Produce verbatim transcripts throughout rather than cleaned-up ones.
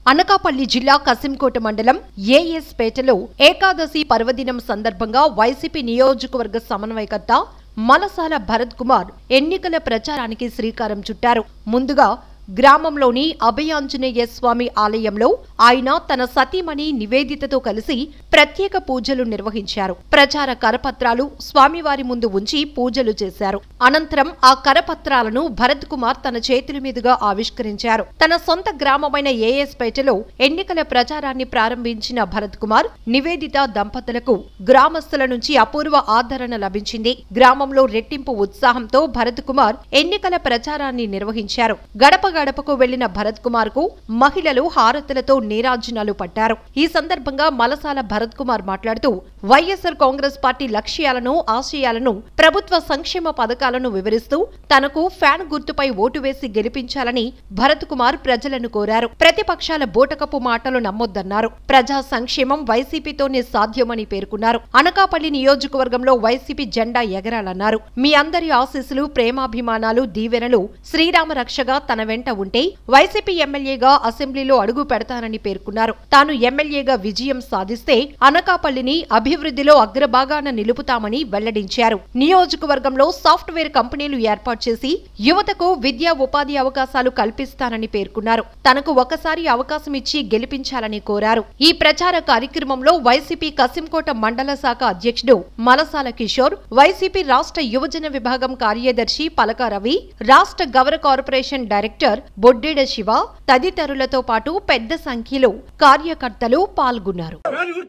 అనకాపల్లి జిల్లా కసింకోట మండలం ఏఎస్ పేటలో ఏకాదశి పర్వదినం సందర్భంగా వైసీపీ నియోజకవర్గ సమన్వయకర్త మలసాల భరత్ కుమార్ ఎన్నికల ప్రచారానికి శ్రీకారం చుట్టారు. ముందుగా గ్రామంలోని అభయాంజనేయ స్వామి ఆలయంలో ఆయన తన సతీమణి నివేదితతో కలిసి ప్రత్యేక పూజలు నిర్వహించారు. ప్రచార కరపత్రాలు స్వామివారి ముందు ఉంచి పూజలు చేశారు. అనంతరం ఆ కరపత్రాలను భరత్ కుమార్ తన చేతుల మీదుగా ఆవిష్కరించారు. తన సొంత గ్రామమైన ఏఎస్ పేటలో ఎన్నికల ప్రచారాన్ని ప్రారంభించిన భరత్ కుమార్ నివేదిత దంపతులకు గ్రామస్తుల నుంచి అపూర్వ ఆదరణ లభించింది. గ్రామంలో రెట్టింపు ఉత్సాహంతో భరత్ కుమార్ ఎన్నికల ప్రచారాన్ని నిర్వహించారు. గడప గడపకు వెళ్లిన భరత్ కుమార్ కు మహిళలు హారతులతో నీరాజనాలు పట్టారు. ఈ సందర్భంగా మలసాల భరత్ కుమార్ మాట్లాడుతూ వైఎస్ఆర్ కాంగ్రెస్ పార్టీ లక్ష్యాలను, ఆశయాలను, ప్రభుత్వ సంక్షేమ పథకాలను వివరిస్తూ తనకు ఫ్యాన్ గుర్తుపై ఓటు వేసి గెలిపించాలని భరత్ కుమార్ ప్రజలను కోరారు. ప్రతిపక్షాల బూటకపు మాటలు నమ్మొద్దన్నారు. ప్రజా సంక్షేమం వైసీపీతోనే సాధ్యమని పేర్కొన్నారు. అనకాపల్లి నియోజకవర్గంలో వైసీపీ జెండా ఎగరాలన్నారు. మీ అందరి ఆశీస్సులు, ప్రేమాభిమానాలు, దీవెనలు శ్రీరామ రక్షగా తన వెంట ఉంటే వైసీపీ ఎమ్మెల్యేగా అసెంబ్లీలో అడుగు పెడతానని పేర్కొన్నారు. తాను ఎమ్మెల్యేగా విజయం సాధిస్తే అనకాపల్లిని అభివృద్ధిలో అగ్రభాగాన నిలుపుతామని వెల్లడించారు. నియోజకవర్గంలో సాఫ్ట్వేర్ కంపెనీలు ఏర్పాటు చేసి యువతకు విద్యా ఉపాధి అవకాశాలు కల్పిస్తానని పేర్కొన్నారు. తనకు ఒకసారి అవకాశం ఇచ్చి గెలిపించాలని కోరారు. ఈ ప్రచార కార్యక్రమంలో వైసీపీ కసింకోట మండల శాఖ అధ్యక్షుడు మలసాల కిషోర్, వైసీపీ రాష్ట్ర యువజన విభాగం కార్యదర్శి పలక రవి, రాష్ట్ర గౌర కార్పొరేషన్ డైరెక్టర్ బొడ్డెడ శివ తదితరులతో పాటు పెద్ద సంఖ్యలో కార్యకర్తలు పాల్గొన్నారు.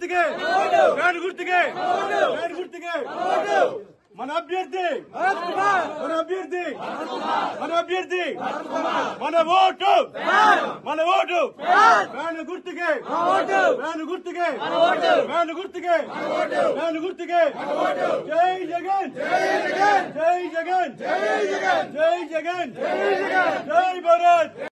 మన అభ్యర్థి మన అభ్యర్థి మన అభ్యర్థి మన ఓటు మన ఓటు ఫ్యాన్ గుర్తుకే ఫ్యాన్ గుర్తుకే ఫ్యాన్ గుర్తుకే ఫ్యాన్ గుర్తుకే జై జగన్ జై జగన్ జై జగన్ జై జగన్ జై భారత్.